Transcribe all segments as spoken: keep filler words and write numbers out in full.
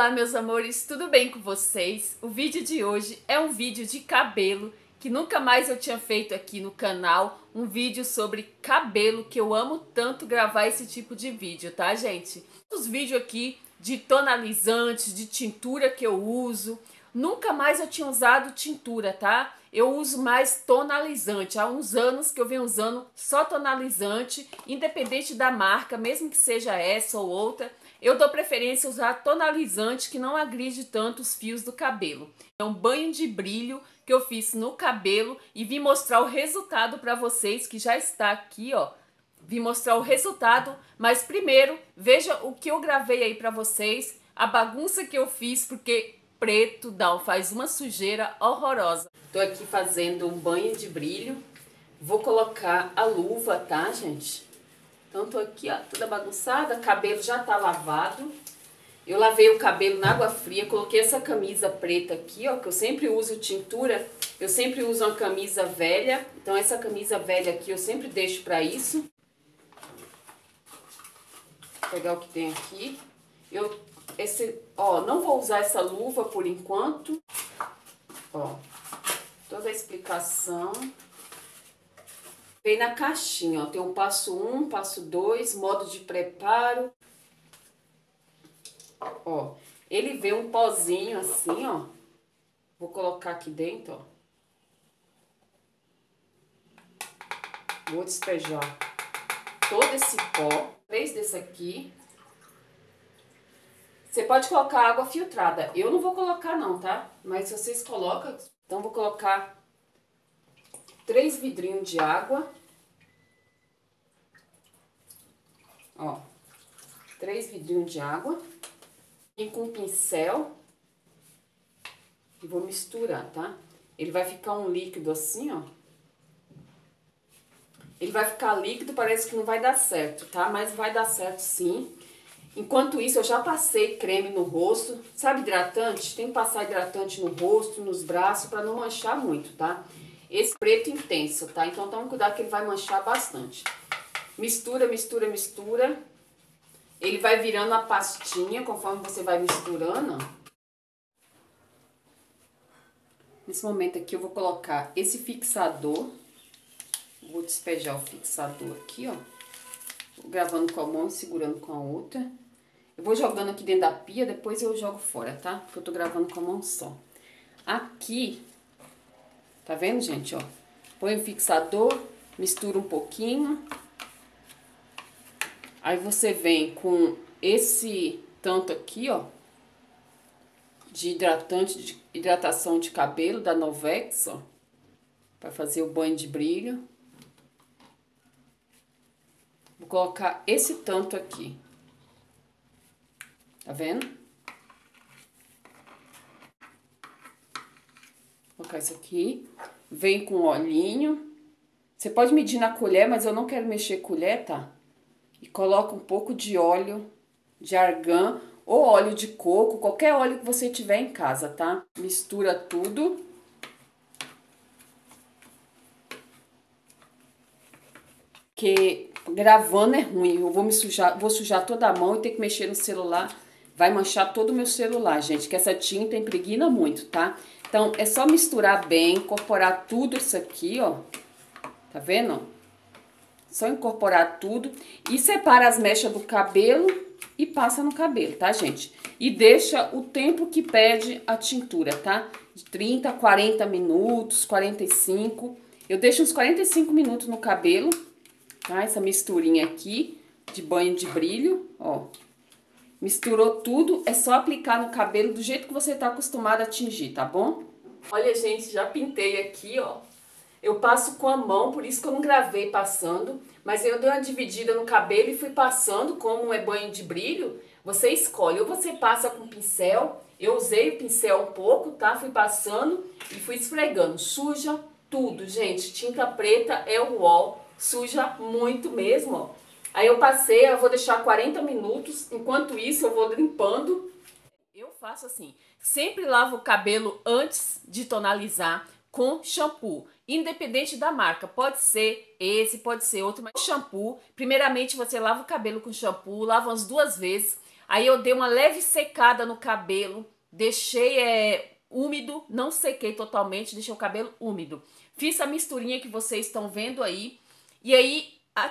Olá, meus amores, tudo bem com vocês? O vídeo de hoje é um vídeo de cabelo que nunca mais eu tinha feito aqui no canal, um vídeo sobre cabelo, que eu amo tanto gravar esse tipo de vídeo, tá, gente? Os vídeos aqui de tonalizantes, de tintura que eu uso, nunca mais eu tinha usado tintura, tá? Eu uso mais tonalizante, há uns anos que eu venho usando só tonalizante, independente da marca, mesmo que seja essa ou outra. Eu dou preferência a usar tonalizante que não agride tanto os fios do cabelo. É um banho de brilho que eu fiz no cabelo e vim mostrar o resultado para vocês, que já está aqui, ó. Vim mostrar o resultado, mas primeiro veja o que eu gravei aí para vocês, a bagunça que eu fiz, porque preto dá, faz uma sujeira horrorosa. Tô aqui fazendo um banho de brilho, vou colocar a luva, tá, gente? Então, tô aqui, ó, toda bagunçada, o cabelo já tá lavado. Eu lavei o cabelo na água fria, coloquei essa camisa preta aqui, ó, que eu sempre uso tintura. Eu sempre uso uma camisa velha, então essa camisa velha aqui eu sempre deixo pra isso. Vou pegar o que tem aqui. Eu, esse, ó, não vou usar essa luva por enquanto. Ó, toda a explicação. Vem na caixinha, ó, tem o passo um, passo dois, modo de preparo. Ó, ele vem um pozinho assim, ó. Vou colocar aqui dentro, ó. Vou despejar todo esse pó. Três desse aqui. Você pode colocar água filtrada. Eu não vou colocar não, tá? Mas se vocês colocam, então vou colocar três vidrinhos de água. Ó, três vidrinhos de água. E com um pincel. E vou misturar, tá? Ele vai ficar um líquido assim, ó. Ele vai ficar líquido, parece que não vai dar certo, tá? Mas vai dar certo sim. Enquanto isso, eu já passei creme no rosto. Sabe hidratante? Tem que passar hidratante no rosto, nos braços, pra não manchar muito, tá? Esse preto intenso, tá? Então, toma cuidado que ele vai manchar bastante. Mistura, mistura, mistura. Ele vai virando a pastinha conforme você vai misturando. Nesse momento aqui eu vou colocar esse fixador. Vou despejar o fixador aqui, ó. Vou gravando com a mão e segurando com a outra. Eu vou jogando aqui dentro da pia, depois eu jogo fora, tá? Porque eu tô gravando com a mão só. Aqui, tá vendo, gente, ó? Põe o fixador, mistura um pouquinho. Aí você vem com esse tanto aqui, ó, de hidratante, de hidratação de cabelo da Novex, ó, para fazer o banho de brilho. Vou colocar esse tanto aqui. Tá vendo? Vou colocar isso aqui. Vem com olhinho. Você pode medir na colher, mas eu não quero mexer colher, tá? E coloca um pouco de óleo de argan ou óleo de coco, qualquer óleo que você tiver em casa, tá? Mistura tudo. Que gravando é ruim, eu vou me sujar, vou sujar toda a mão e ter que mexer no celular, vai manchar todo o meu celular, gente, que essa tinta impregna muito, tá? Então, é só misturar bem, incorporar tudo isso aqui, ó, tá vendo? Só incorporar tudo e separa as mechas do cabelo e passa no cabelo, tá, gente? E deixa o tempo que pede a tintura, tá? De trinta, quarenta minutos, quarenta e cinco. Eu deixo uns quarenta e cinco minutos no cabelo, tá? Essa misturinha aqui de banho de brilho, ó. Misturou tudo, é só aplicar no cabelo do jeito que você tá acostumado a tingir, tá bom? Olha, gente, já pintei aqui, ó. Eu passo com a mão, por isso que eu não gravei passando, mas eu dei uma dividida no cabelo e fui passando, como é banho de brilho, você escolhe, ou você passa com pincel, eu usei o pincel um pouco, tá? Fui passando e fui esfregando, suja tudo, gente, tinta preta é o uol, suja muito mesmo, ó. Aí eu passei, eu vou deixar quarenta minutos, enquanto isso eu vou limpando. Eu faço assim, sempre lavo o cabelo antes de tonalizar com shampoo, independente da marca, pode ser esse, pode ser outro, mas shampoo, primeiramente você lava o cabelo com shampoo, lava umas duas vezes, Aí eu dei uma leve secada no cabelo, deixei é, úmido, não sequei totalmente, deixei o cabelo úmido. Fiz a misturinha que vocês estão vendo aí, e aí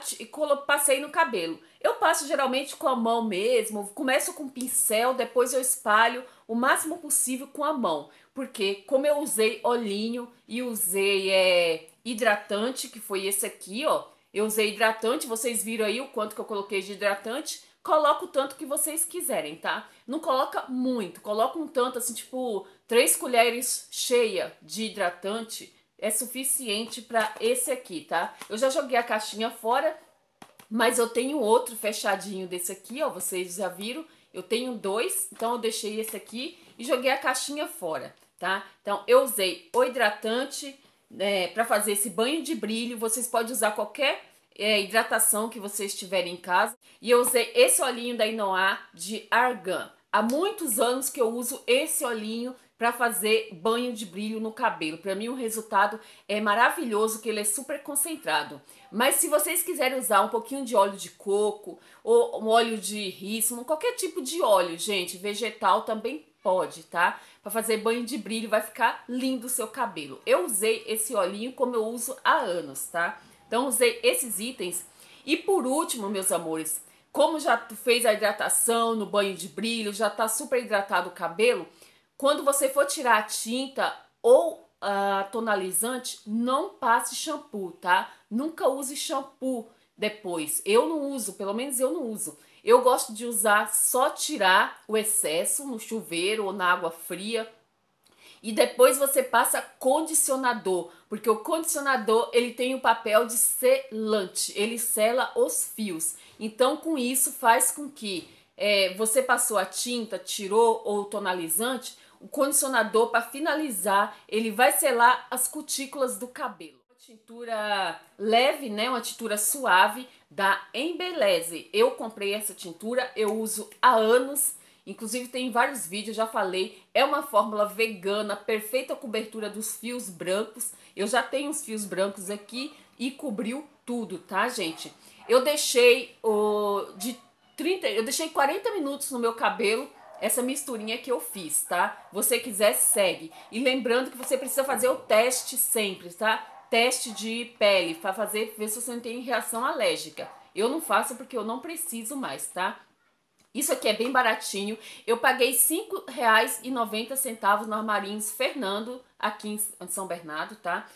passei no cabelo. Eu passo geralmente com a mão mesmo, começo com pincel, depois eu espalho o máximo possível com a mão. Porque como eu usei olhinho e usei é, hidratante, que foi esse aqui, ó. Eu usei hidratante, vocês viram aí o quanto que eu coloquei de hidratante. Coloca o tanto que vocês quiserem, tá? Não coloca muito, coloca um tanto assim, tipo, três colheres cheia de hidratante é suficiente para esse aqui, tá? Eu já joguei a caixinha fora, mas eu tenho outro fechadinho desse aqui, ó, vocês já viram. Eu tenho dois, então eu deixei esse aqui e joguei a caixinha fora, tá? Então eu usei o hidratante é, para fazer esse banho de brilho. Vocês podem usar qualquer é, hidratação que vocês tiverem em casa. E eu usei esse olhinho da Inoa de argan. Há muitos anos que eu uso esse olhinho para fazer banho de brilho no cabelo. Para mim o resultado é maravilhoso, que ele é super concentrado. Mas se vocês quiserem usar um pouquinho de óleo de coco ou um óleo de rícino, qualquer tipo de óleo, gente, vegetal também pode, tá? Para fazer banho de brilho vai ficar lindo o seu cabelo. Eu usei esse olhinho como eu uso há anos, tá? Então usei esses itens. E por último, meus amores, como já fez a hidratação no banho de brilho, já tá super hidratado o cabelo, quando você for tirar a tinta ou a tonalizante, não passe shampoo, tá? Nunca use shampoo depois. Eu não uso, pelo menos eu não uso. Eu gosto de usar só tirar o excesso no chuveiro ou na água fria. E depois você passa condicionador, porque o condicionador ele tem o papel de selante, ele sela os fios. Então com isso faz com que é, você passou a tinta, tirou ou tonalizante, o condicionador para finalizar ele vai selar as cutículas do cabelo. Uma tintura leve, né? Uma tintura suave da Embeleze. Eu comprei essa tintura, eu uso há anos. Inclusive tem vários vídeos, já falei, é uma fórmula vegana, perfeita cobertura dos fios brancos. Eu já tenho os fios brancos aqui e cobriu tudo, tá, gente? Eu deixei o de trinta, eu deixei quarenta minutos no meu cabelo essa misturinha que eu fiz, tá? Você quiser, segue. E lembrando que você precisa fazer o teste sempre, tá? Teste de pele, para fazer, ver se você não tem reação alérgica. Eu não faço porque eu não preciso mais, tá? Isso aqui é bem baratinho. Eu paguei cinco reais e noventa centavos no Armarinhos Fernando, aqui em São Bernardo, tá?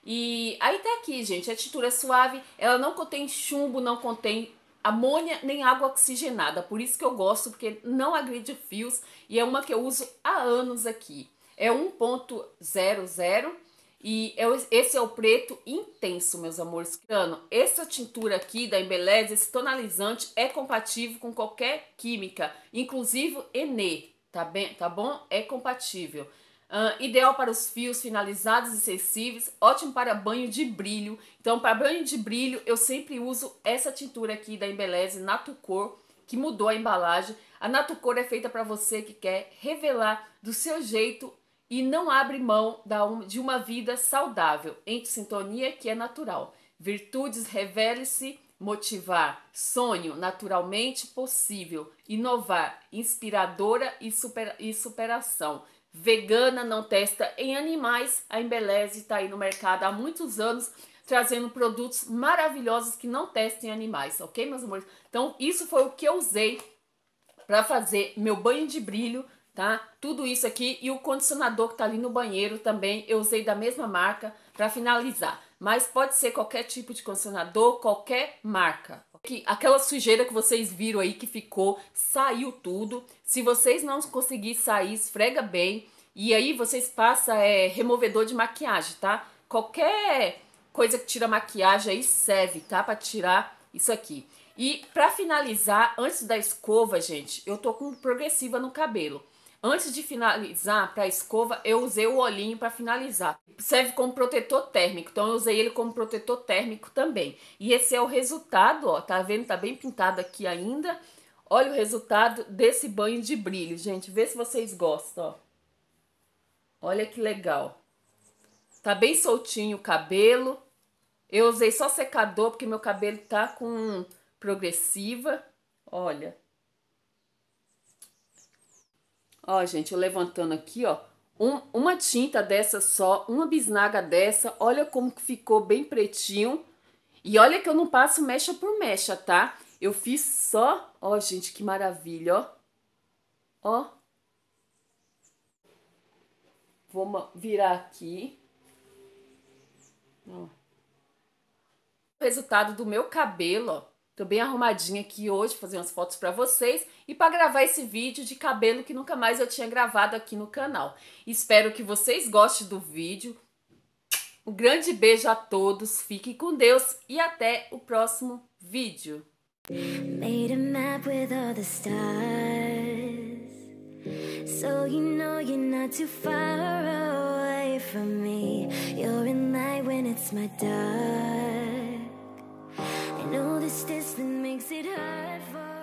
E aí tá aqui, gente, a tintura é suave, ela não contém chumbo, não contém amônia nem água oxigenada. Por isso que eu gosto, porque não agride fios e é uma que eu uso há anos aqui. É um ponto zero zero e esse é o preto intenso, meus amores. Essa tintura aqui da Embeleze, esse tonalizante, é compatível com qualquer química, inclusive Enê, tá, bem, tá bom? É compatível. Uh, ideal para os fios finalizados e sensíveis, ótimo para banho de brilho. Então, para banho de brilho, eu sempre uso essa tintura aqui da Embeleze Natucor, que mudou a embalagem. A Natucor é feita para você que quer revelar do seu jeito e não abre mão de uma vida saudável, em sintonia que é natural. Virtudes, revele-se, motivar, sonho naturalmente possível, inovar, inspiradora e, super, e superação. Vegana, não testa em animais, a Embeleze está aí no mercado há muitos anos, trazendo produtos maravilhosos que não testam em animais, ok, meus amores? Então, isso foi o que eu usei para fazer meu banho de brilho, tá? Tudo isso aqui e o condicionador que tá ali no banheiro também, eu usei da mesma marca para finalizar. Mas pode ser qualquer tipo de condicionador, qualquer marca. Aquela sujeira que vocês viram aí que ficou, saiu tudo. Se vocês não conseguirem sair, esfrega bem. E aí vocês passam é, removedor de maquiagem, tá? Qualquer coisa que tira maquiagem aí serve, tá? Para tirar isso aqui. E para finalizar, antes da escova, gente, eu tô com progressiva no cabelo. Antes de finalizar para a escova, eu usei o olhinho para finalizar. Serve como protetor térmico, então eu usei ele como protetor térmico também. E esse é o resultado, ó, tá vendo? Tá bem pintado aqui ainda. Olha o resultado desse banho de brilho, gente. Vê se vocês gostam, ó. Olha que legal. Tá bem soltinho o cabelo. Eu usei só secador porque meu cabelo tá com progressiva. Olha. Ó, gente, eu levantando aqui, ó. Um, uma tinta dessa só, uma bisnaga dessa. Olha como que ficou bem pretinho. E olha que eu não passo mecha por mecha, tá? Eu fiz só... Ó, gente, que maravilha, ó. Ó. Vou virar aqui. Ó. O resultado do meu cabelo, ó. Tô bem arrumadinha aqui hoje, fazer umas fotos pra vocês e pra gravar esse vídeo de cabelo que nunca mais eu tinha gravado aqui no canal. Espero que vocês gostem do vídeo. Um grande beijo a todos, fiquem com Deus e até o próximo vídeo. Made a map with all the stars, so you know you're not too far away from me. You're in light when it's my dark. I know this distance makes it hard for